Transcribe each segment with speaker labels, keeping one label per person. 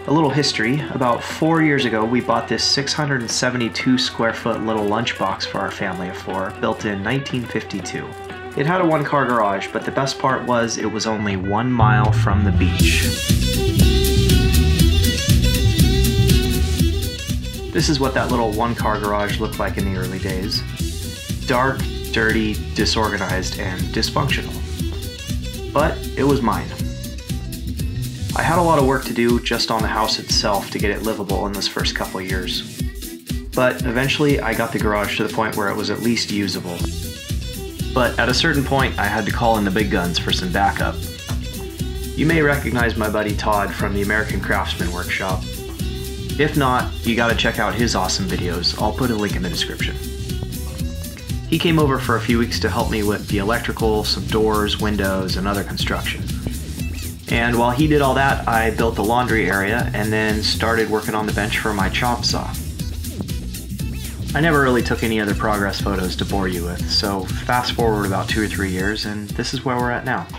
Speaker 1: A little history, about 4 years ago we bought this 672 square foot little lunchbox for our family of 4, built in 1952. It had a one-car garage, but the best part was it was only 1 mile from the beach. This is what that little one-car garage looked like in the early days. Dark, dirty, disorganized, and dysfunctional. But it was mine. I had a lot of work to do just on the house itself to get it livable in those first couple of years. But eventually I got the garage to the point where it was at least usable. But at a certain point I had to call in the big guns for some backup. You may recognize my buddy Todd from the American Craftsman Workshop. If not, you gotta check out his awesome videos. I'll put a link in the description. He came over for a few weeks to help me with the electrical, some doors, windows, and other construction. And while he did all that, I built the laundry area and then started working on the bench for my chop saw. I never really took any other progress photos to bore you with, so fast forward about 2 or 3 years and this is where we're at now.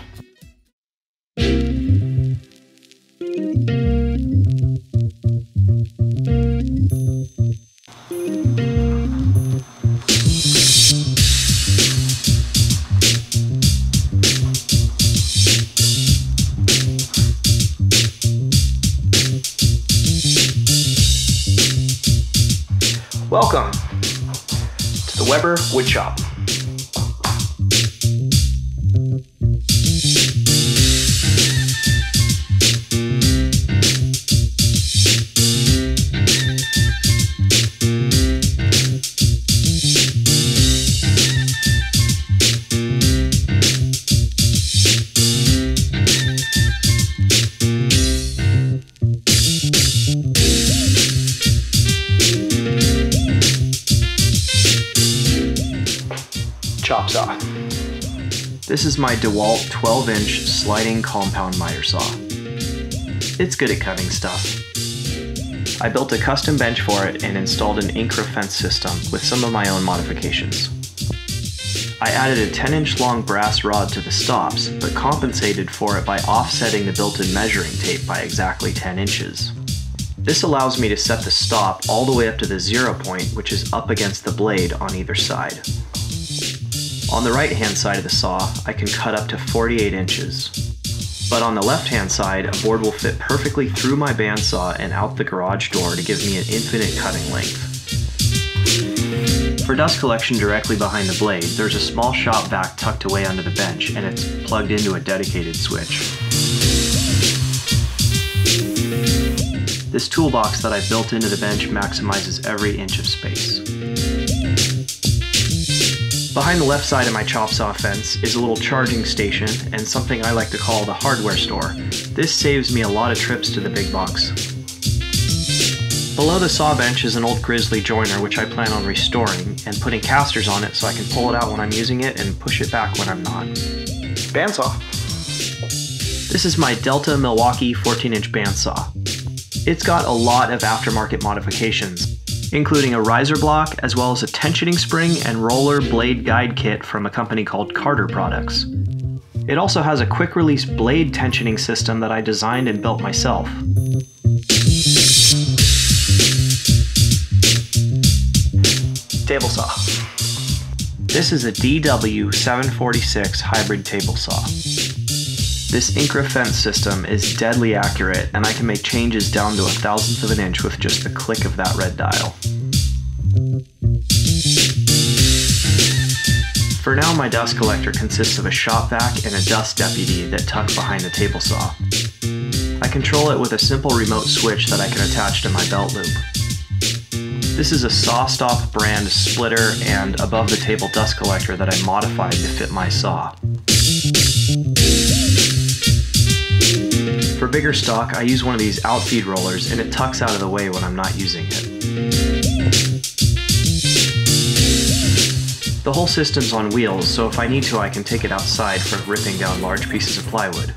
Speaker 1: Welcome to the Weber Woodshop. Chop saw. This is my DeWalt 12-inch sliding compound miter saw. It's good at cutting stuff. I built a custom bench for it and installed an Incra fence system with some of my own modifications. I added a 10-inch long brass rod to the stops, but compensated for it by offsetting the built-in measuring tape by exactly 10 inches. This allows me to set the stop all the way up to the 0 point, which is up against the blade on either side. On the right-hand side of the saw, I can cut up to 48 inches. But on the left-hand side, a board will fit perfectly through my bandsaw and out the garage door to give me an infinite cutting length. For dust collection directly behind the blade, there's a small shop vac tucked away under the bench, and it's plugged into a dedicated switch. This toolbox that I built into the bench maximizes every inch of space. Behind the left side of my chop saw fence is a little charging station and something I like to call the hardware store. This saves me a lot of trips to the big box. Below the saw bench is an old grizzly joiner which I plan on restoring and putting casters on it so I can pull it out when I'm using it and push it back when I'm not. Bandsaw. This is my Delta Milwaukee 14-inch bandsaw. It's got a lot of aftermarket modifications, including a riser block as well as a tensioning spring and roller blade guide kit from a company called Carter Products. It also has a quick release blade tensioning system that I designed and built myself. Table saw. This is a DW746 hybrid table saw. This Incra fence system is deadly accurate, and I can make changes down to 1/1000th of an inch with just the click of that red dial. For now, my dust collector consists of a shop vac and a dust deputy that tuck behind the table saw. I control it with a simple remote switch that I can attach to my belt loop. This is a SawStop brand splitter and above the table dust collector that I modified to fit my saw. For bigger stock, I use one of these outfeed rollers and it tucks out of the way when I'm not using it. The whole system's on wheels, so if I need to I can take it outside for ripping down large pieces of plywood.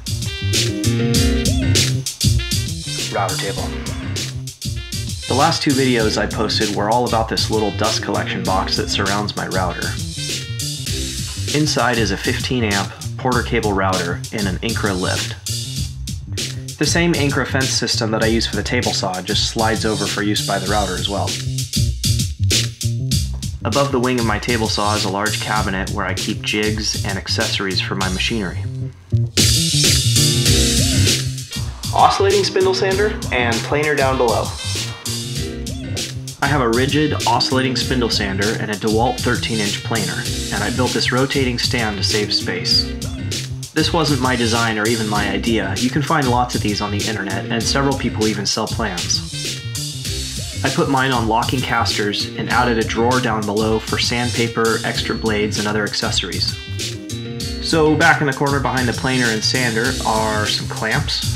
Speaker 1: Router table. The last 2 videos I posted were all about this little dust collection box that surrounds my router. Inside is a 15 amp Porter cable router and an Incra lift. The same anchor fence system that I use for the table saw just slides over for use by the router as well. Above the wing of my table saw is a large cabinet where I keep jigs and accessories for my machinery. Oscillating spindle sander and planer down below. I have a rigid oscillating spindle sander and a DeWalt 13-inch planer, and I built this rotating stand to save space. This wasn't my design or even my idea. You can find lots of these on the internet, and several people even sell plans. I put mine on locking casters and added a drawer down below for sandpaper, extra blades, and other accessories. So back in the corner behind the planer and sander are some clamps.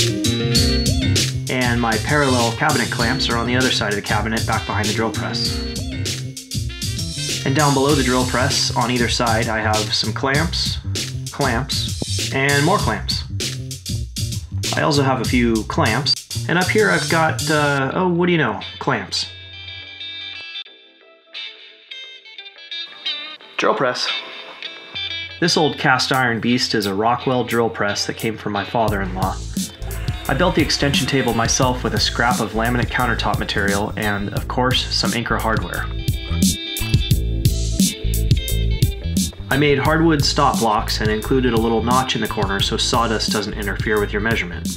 Speaker 1: And my parallel cabinet clamps are on the other side of the cabinet back behind the drill press. And down below the drill press on either side I have some clamps, and more clamps. I also have a few clamps, and up here I've got, oh, what do you know, clamps. Drill press. This old cast iron beast is a Rockwell drill press that came from my father-in-law. I built the extension table myself with a scrap of laminate countertop material and, of course, some Anchor hardware. I made hardwood stop blocks and included a little notch in the corner so sawdust doesn't interfere with your measurement.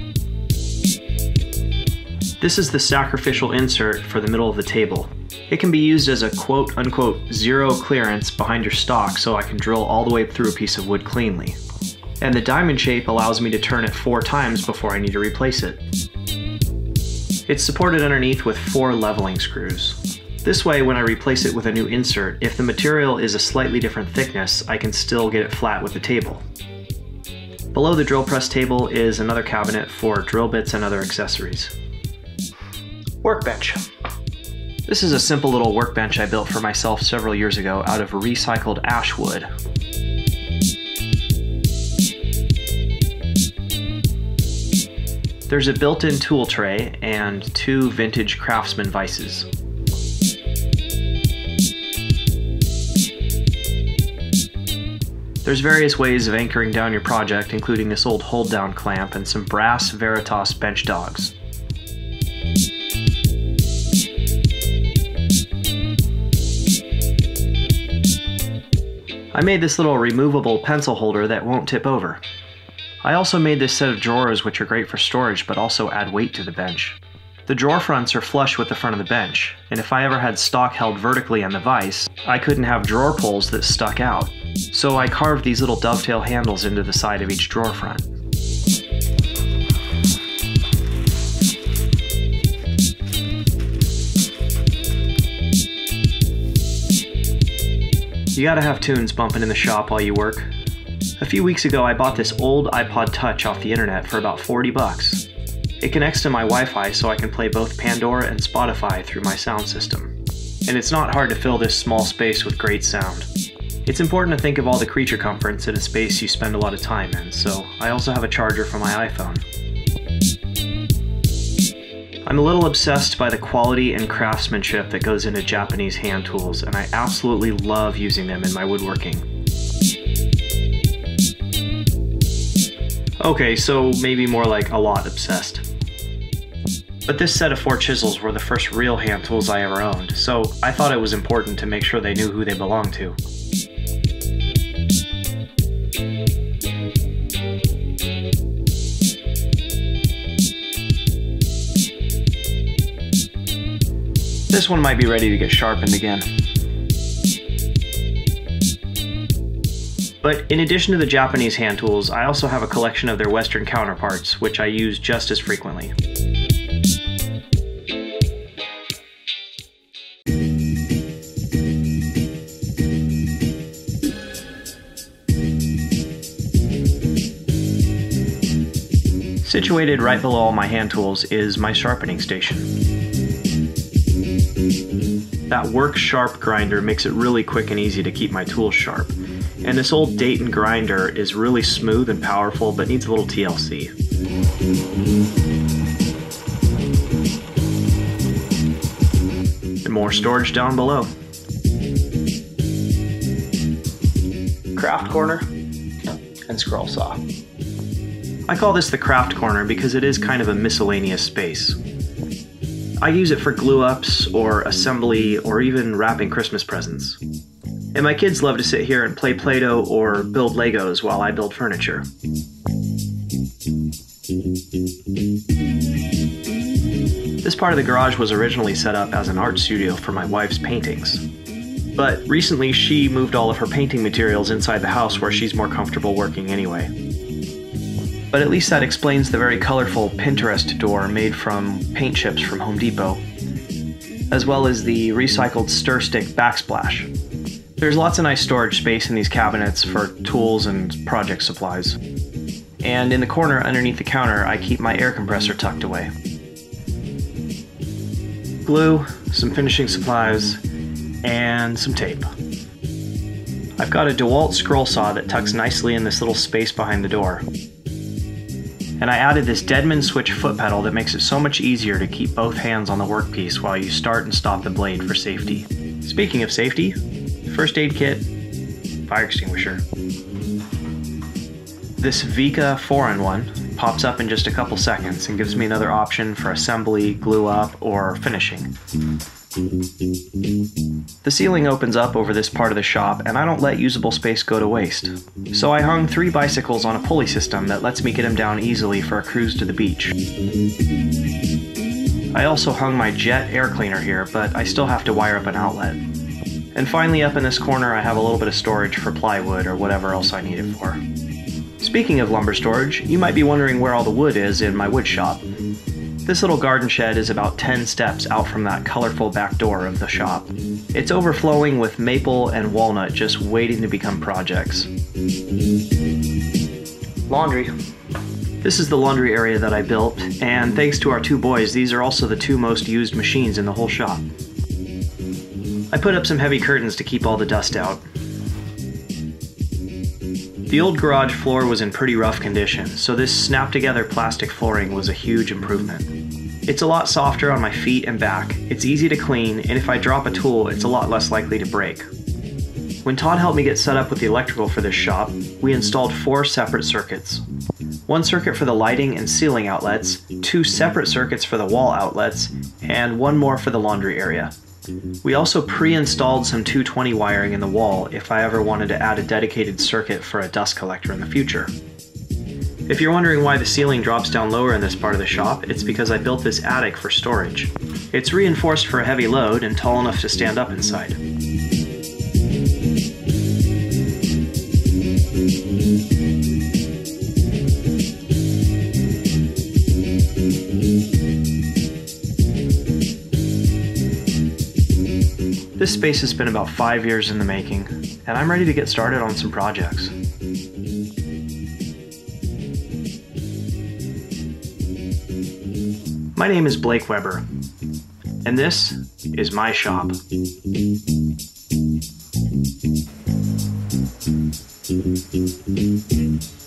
Speaker 1: This is the sacrificial insert for the middle of the table. It can be used as a quote-unquote zero clearance behind your stock so I can drill all the way through a piece of wood cleanly. And the diamond shape allows me to turn it 4 times before I need to replace it. It's supported underneath with 4 leveling screws. This way, when I replace it with a new insert, if the material is a slightly different thickness, I can still get it flat with the table. Below the drill press table is another cabinet for drill bits and other accessories. Workbench. This is a simple little workbench I built for myself several years ago out of recycled ash wood. There's a built-in tool tray and 2 vintage Craftsman vices. There's various ways of anchoring down your project, including this old hold-down clamp and some brass Veritas bench dogs. I made this little removable pencil holder that won't tip over. I also made this set of drawers which are great for storage but also add weight to the bench. The drawer fronts are flush with the front of the bench, and if I ever had stock held vertically on the vise, I couldn't have drawer pulls that stuck out. So I carved these little dovetail handles into the side of each drawer front. You gotta have tunes bumping in the shop while you work. A few weeks ago I bought this old iPod Touch off the internet for about 40 bucks. It connects to my Wi-Fi so I can play both Pandora and Spotify through my sound system. And it's not hard to fill this small space with great sound. It's important to think of all the creature comforts in a space you spend a lot of time in, so I also have a charger for my iPhone. I'm a little obsessed by the quality and craftsmanship that goes into Japanese hand tools, and I absolutely love using them in my woodworking. Okay, so maybe more like a lot obsessed. But this set of 4 chisels were the first real hand tools I ever owned, so I thought it was important to make sure they knew who they belonged to. This one might be ready to get sharpened again. But in addition to the Japanese hand tools, I also have a collection of their Western counterparts, which I use just as frequently. Situated right below all my hand tools is my sharpening station. That work sharp grinder makes it really quick and easy to keep my tools sharp. And this old Dayton grinder is really smooth and powerful, but needs a little TLC. And more storage down below. Craft corner and scroll saw. I call this the craft corner because it is kind of a miscellaneous space. I use it for glue-ups or assembly or even wrapping Christmas presents. And my kids love to sit here and play Play-Doh or build Legos while I build furniture. This part of the garage was originally set up as an art studio for my wife's paintings. But recently she moved all of her painting materials inside the house where she's more comfortable working anyway. But at least that explains the very colorful Pinterest door made from paint chips from Home Depot, as well as the recycled stir stick backsplash. There's lots of nice storage space in these cabinets for tools and project supplies. And in the corner underneath the counter, I keep my air compressor tucked away. Glue, some finishing supplies, and some tape. I've got a DeWalt scroll saw that tucks nicely in this little space behind the door. And I added this Deadman switch foot pedal that makes it so much easier to keep both hands on the workpiece while you start and stop the blade for safety. Speaking of safety, first aid kit, fire extinguisher. This Vika 4-in-1 pops up in just a couple seconds and gives me another option for assembly, glue up, or finishing. The ceiling opens up over this part of the shop, and I don't let usable space go to waste. So I hung 3 bicycles on a pulley system that lets me get them down easily for a cruise to the beach. I also hung my Jet air cleaner here, but I still have to wire up an outlet. And finally, up in this corner, I have a little bit of storage for plywood or whatever else I need it for. Speaking of lumber storage, you might be wondering where all the wood is in my wood shop. This little garden shed is about 10 steps out from that colorful back door of the shop. It's overflowing with maple and walnut just waiting to become projects. Laundry. This is the laundry area that I built, and thanks to our 2 boys, these are also the 2 most used machines in the whole shop. I put up some heavy curtains to keep all the dust out. The old garage floor was in pretty rough condition, so this snap-together plastic flooring was a huge improvement. It's a lot softer on my feet and back, it's easy to clean, and if I drop a tool, it's a lot less likely to break. When Todd helped me get set up with the electrical for this shop, we installed 4 separate circuits. 1 circuit for the lighting and ceiling outlets, 2 separate circuits for the wall outlets, and 1 more for the laundry area. We also pre-installed some 220 wiring in the wall if I ever wanted to add a dedicated circuit for a dust collector in the future. If you're wondering why the ceiling drops down lower in this part of the shop, it's because I built this attic for storage. It's reinforced for a heavy load and tall enough to stand up inside. This space has been about 5 years in the making, and I'm ready to get started on some projects. My name is Blake Weber, and this is my shop.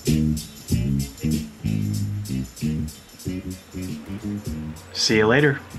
Speaker 1: See you later.